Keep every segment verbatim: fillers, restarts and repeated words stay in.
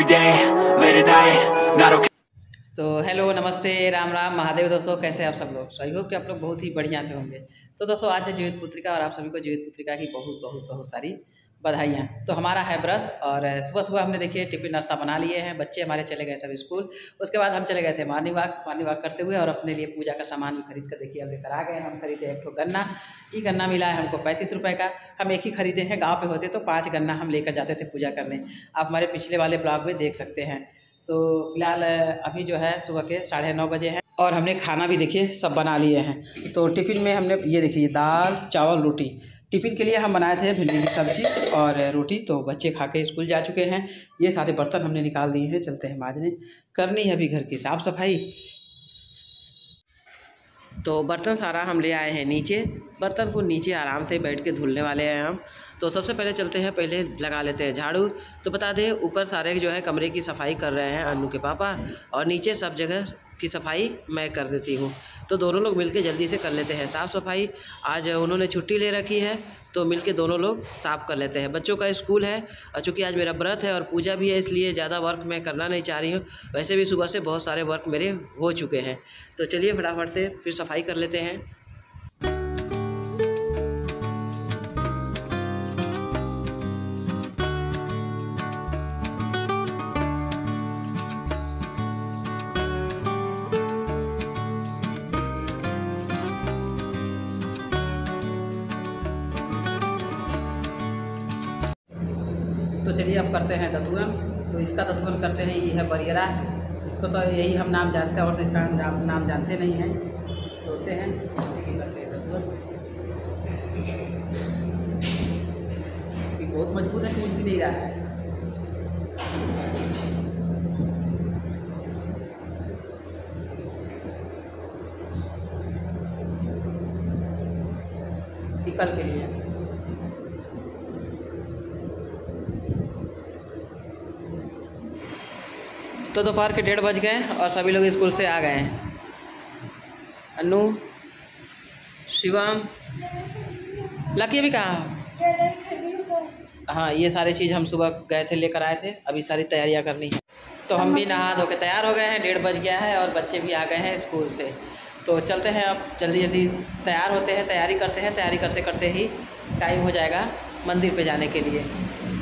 day, late at night, not okay. तो hello, नमस्ते, राम राम, महादेव। दोस्तों कैसे आप सब लोग? आई होप कि आप लोग बहुत ही बढ़िया से होंगे। तो दोस्तों आज है जीवित पुत्रिका और आप सभी को जीवित पुत्रिका की बहुत बहुत बहुत सारी बधाइयाँ। तो हमारा है व्रत और सुबह सुबह हमने देखिए टिफिन नाश्ता बना लिए हैं। बच्चे हमारे चले गए सब स्कूल। उसके बाद हम चले गए थे मॉर्निंग वॉक मॉर्निंग वॉक करते हुए और अपने लिए पूजा का सामान भी खरीद कर देखिए अब लेकर आ गए। हम खरीदे एक ठो गन्ना। ये गन्ना मिला है हमको पैंतीस रुपये का। हम एक ही खरीदे हैं। गाँव पे होते तो पाँच गन्ना हम लेकर जाते थे पूजा करने। आप हमारे पिछले वाले ब्लॉग में देख सकते हैं। तो फिलहाल अभी जो है सुबह के साढ़े नौ बजे हैं और हमने खाना भी देखिए सब बना लिए हैं। तो टिफ़िन में हमने ये देखिए दाल चावल रोटी टिफ़िन के लिए हम बनाए थे, भिंडी की सब्ज़ी और रोटी। तो बच्चे खा के स्कूल जा चुके हैं। ये सारे बर्तन हमने निकाल दिए हैं। चलते हैं माजने। करनी है अभी घर की साफ़ सफाई। तो बर्तन सारा हम ले आए हैं नीचे। बर्तन को नीचे आराम से बैठ के धुलने वाले हैं हम। तो सबसे पहले चलते हैं, पहले लगा लेते हैं झाड़ू। तो बता दें ऊपर सारे जो है कमरे की सफाई कर रहे हैं अन्नू के पापा और नीचे सब जगह की सफाई मैं कर देती हूँ। तो दोनों लोग मिलके जल्दी से कर लेते हैं साफ़ सफाई। आज उन्होंने छुट्टी ले रखी है तो मिलके दोनों लोग साफ़ कर लेते हैं। बच्चों का स्कूल है और चूँकि आज मेरा व्रत है और पूजा भी है इसलिए ज़्यादा वर्क मैं करना नहीं चाह रही हूँ। वैसे भी सुबह से बहुत सारे वर्क मेरे हो चुके हैं। तो चलिए फटाफट से फिर सफाई कर लेते हैं। तो चलिए अब करते हैं दतुअन। तो इसका दतुअन करते हैं, ये है बरियरा। इसको तो यही हम नाम जानते हैं और तो इसका हम नाम, नाम जानते नहीं हैं। तोड़ते हैं उसी की करते हैं दतुअन। बहुत मजबूत है, टूट भी नहीं रहा है। कल के लिए तो दोपहर के डेढ़ बज गए और सभी लोग स्कूल से आ गए हैं। अन्नू, शिवम, लकी भी कहाँ? हाँ, ये सारी चीज़ हम सुबह गए थे लेकर आए थे। अभी सारी तैयारियां करनी है। तो हम भी नहा धो के तैयार हो गए हैं। डेढ़ बज गया है और बच्चे भी आ गए हैं स्कूल से। तो चलते हैं अब जल्दी जल्दी तैयार होते हैं, तैयारी करते हैं। तैयारी करते करते ही टाइम हो जाएगा मंदिर पे जाने के लिए।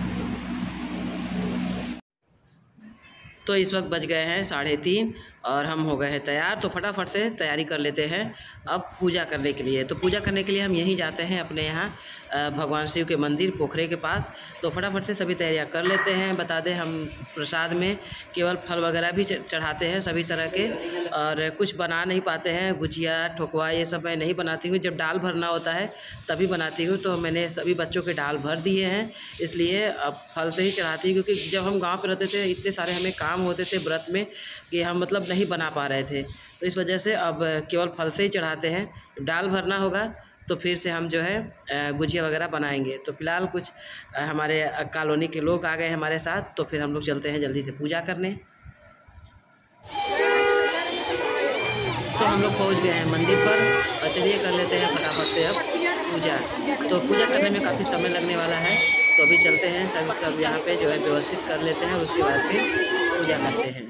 तो इस वक्त बज गए हैं साढ़े तीन और हम हो गए हैं तैयार। तो फटाफट से तैयारी कर लेते हैं अब पूजा करने के लिए। तो पूजा करने के लिए हम यहीं जाते हैं अपने यहाँ भगवान शिव के मंदिर पोखरे के पास। तो फटाफट से सभी तैयारियां कर लेते हैं। बता दें हम प्रसाद में केवल फल वगैरह भी चढ़ाते हैं सभी तरह के और कुछ बना नहीं पाते हैं। गुजिया ठोकवा ये सब मैं नहीं बनाती हूँ। जब डाल भरना होता है तभी बनाती हूँ। तो मैंने सभी बच्चों के डाल भर दिए हैं, इसलिए अब फल से ही चढ़ाती हूँ। क्योंकि जब हम गाँव पर रहते थे इतने सारे हमें काम होते थे व्रत में कि हम मतलब नहीं बना पा रहे थे। तो इस वजह से अब केवल फल से ही चढ़ाते हैं। डाल भरना होगा तो फिर से हम जो है गुजिया वगैरह बनाएंगे। तो फिलहाल कुछ हमारे कॉलोनी के लोग आ गए हमारे साथ। तो फिर हम लोग चलते हैं जल्दी से पूजा करने। तो हम लोग पहुंच गए हैं मंदिर पर और चलिए कर लेते हैं फटाफट से अब पूजा। तो पूजा करने में काफ़ी समय लगने वाला है। तो अभी चलते हैं सब सब यहाँ पे जो है व्यवस्थित कर लेते हैं और उसके बाद फिर पूजा करते हैं।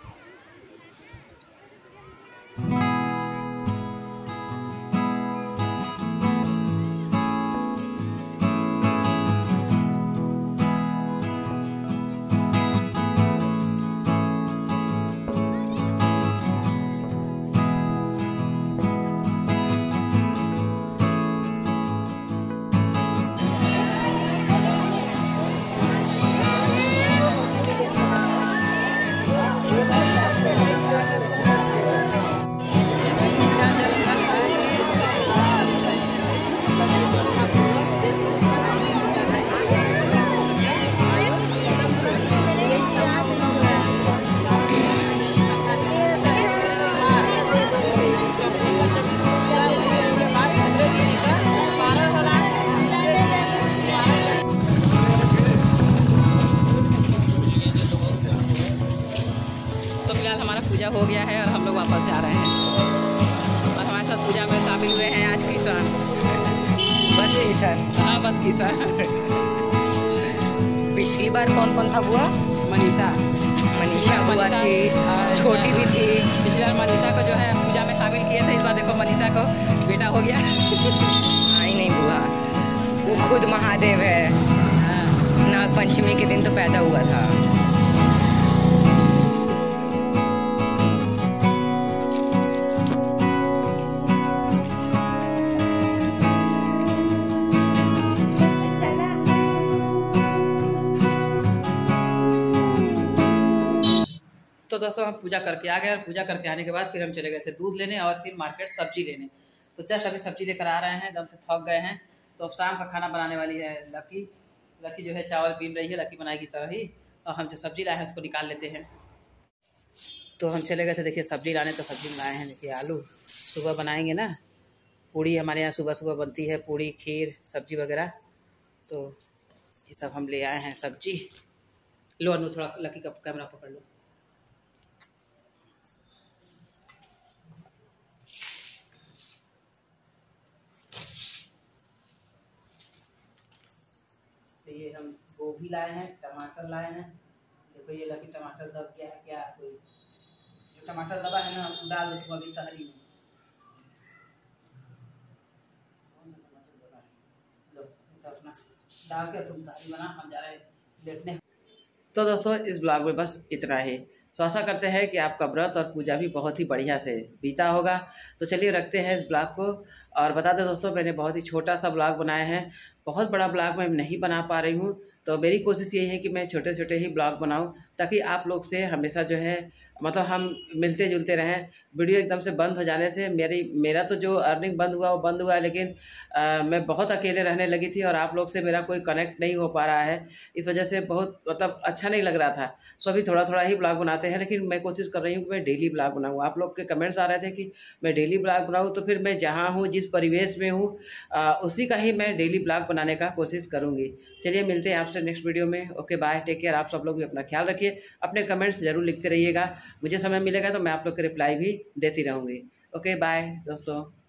पूजा हो गया है और हम लोग वापस जा रहे हैं और हमारे साथ पूजा में शामिल हुए हैं आज किसान। बस किसान, हाँ बस किसान। पिछली बार कौन कौन था बुआ? मनीषा मनीषा हुआ थी, छोटी भी थी। पिछले बार मनीषा को जो है पूजा में शामिल किए थे, इस बार देखो मनीषा को बेटा हो गया। आई नहीं हुआ, वो खुद महादेव है। नाग पंचमी के दिन तो पैदा हुआ था। तो दोस्तों हम पूजा करके आ गए और पूजा करके आने के बाद फिर हम चले गए थे दूध लेने और फिर मार्केट सब्जी लेने। तो जस्ट अभी सब्जी लेकर आ रहे हैं, एकदम से थक गए हैं। तो अब शाम का खाना बनाने वाली है लकी। लकी जो है चावल बीन रही है, लकी बनाएगी तरह ही। और हम जो सब्जी लाए हैं उसको निकाल लेते हैं। तो हम चले गए थे देखिए सब्जी लाने, तो सब्जी लाए हैं देखिए आलू। सुबह बनाएंगे ना पूड़ी, हमारे यहाँ सुबह सुबह बनती है पूड़ी, खीर, सब्जी वगैरह। तो ये सब हम ले आए हैं सब्जी। लो अनु थोड़ा लकी का कैमरा पकड़ लो। तो ये हम गोभी लाए हैं, टमाटर लाए हैं। देखो ये लकी टमाटर दब गया है क्या, कोई जो टमाटर दबा है ना वो डाल देती हूँ अभी तहरी में। अपना डाल के तुम तहरी बना, हम जा रहे हैं लेटने। तो दोस्तों इस ब्लॉग में बस इतना ही। तो आशा करते हैं कि आपका व्रत और पूजा भी बहुत ही बढ़िया से बीता होगा। तो चलिए रखते हैं इस ब्लॉग को। और बता दें दोस्तों, मैंने बहुत ही छोटा सा ब्लॉग बनाया है, बहुत बड़ा ब्लॉग मैं नहीं बना पा रही हूँ। तो मेरी कोशिश यही है कि मैं छोटे छोटे ही ब्लॉग बनाऊँ, ताकि आप लोग से हमेशा जो है मतलब हम मिलते जुलते रहें। वीडियो एकदम से बंद हो जाने से मेरी मेरा तो जो अर्निंग बंद हुआ वो बंद हुआ है, लेकिन आ, मैं बहुत अकेले रहने लगी थी और आप लोग से मेरा कोई कनेक्ट नहीं हो पा रहा है। इस वजह से बहुत मतलब अच्छा नहीं लग रहा था। सो अभी थोड़ा थोड़ा ही ब्लॉग बनाते हैं, लेकिन मैं कोशिश कर रही हूँ कि मैं डेली ब्लॉग बनाऊँ। आप लोग के कमेंट्स आ रहे थे कि मैं डेली ब्लॉग बनाऊँ, तो फिर मैं जहाँ हूँ, जिस परिवेश में हूँ, उसी का ही मैं डेली ब्लॉग बनाने का कोशिश करूँगी। चलिए मिलते हैं आपसे नेक्स्ट वीडियो में। Okay bye, take care. आप सब लोग भी अपना ख्याल रखिए, अपने कमेंट्स जरूर लिखते रहिएगा। मुझे समय मिलेगा तो मैं आप लोग के रिप्लाई भी देती रहूँगी। ओके बाय दोस्तों।